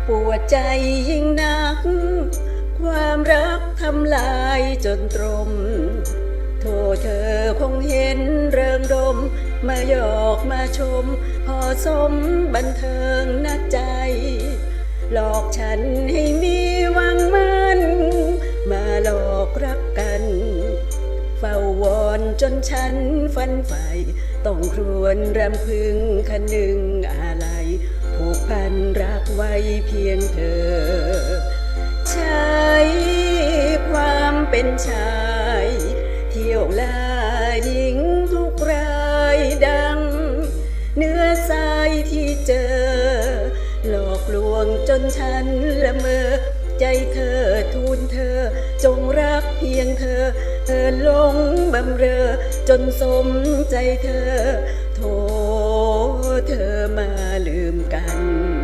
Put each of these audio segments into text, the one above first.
ปวดใจยิ่งนักความรักทำลายจนตรมโทษเธอคงเห็นเริงรมมาหยอกมาชมพอสมบันเทิงนักใจหลอกฉันให้มีหวังมันมาหลอกรักกันเฝ้าวอนจนฉันฝันใฝ่ต้องครวญรำพึงคนึงอะไรผูกพันรักไว้เพียงเธอใช้ความเป็นชายเที่ยวล่าหญิงทุกรายดังเนื้อทรายที่เจอหลอกลวงจนฉันละเมอใจเธอทูลเธอจงรักเพียงเธอเธอหลงบำเรอจนสมใจเธอโทษเธอมาลืมกัน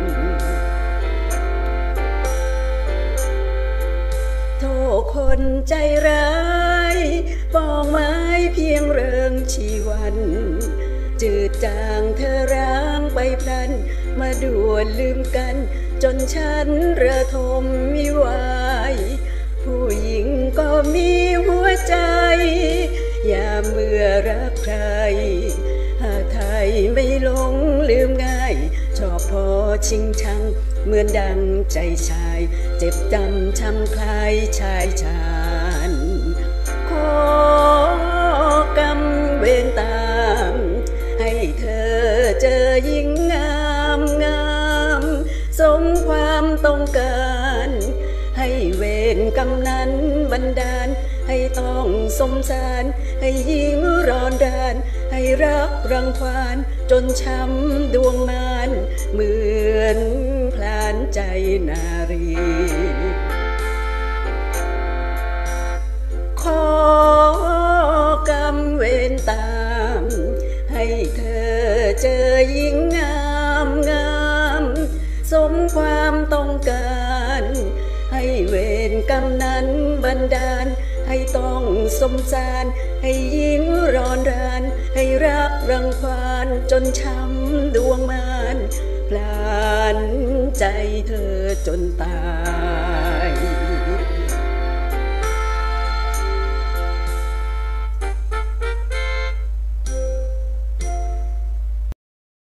โทษคนใจร้ายปองไม้เพียงเริงชีวันจืดจางเธอร้างไปพลันมาด่วนลืมกันจนฉันระทมมิไหวผู้หญิงก็มีหัวใจอย่าเมื่อรักใครหากไทยไม่หลงลืมง่ายชอบพอชิงชังเหมือนดังใจชายเจ็บจำช้ำคลายชายชานขอกรรมเวรตามให้เธอเจอหญิงงามงามสมความต้องการให้เวรกรรมนั้นบันดาลให้ต้องสมสารให้หญิงร้อนรานให้รักรังควานจนช้ำดวงมานเหมือนพลานใจนารีขอกรรมเวรตามให้เธอเจอหญิงงามงามสมความต้องการให้เวรกรรมนั้นบันดาลให้ต้องสมสารให้หญิงร้อนรานให้รักรังควานจนช้ำดวงมานพลานใจเธอจนตาย